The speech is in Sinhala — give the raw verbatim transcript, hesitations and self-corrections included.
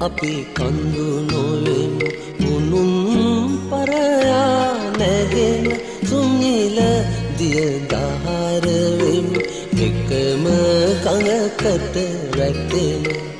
අපි කඳු නොවෙමු මුනුම් පරයා නැගෙන සුමිල දිය දහර වෙමු එකම කඟකට රැකෙමු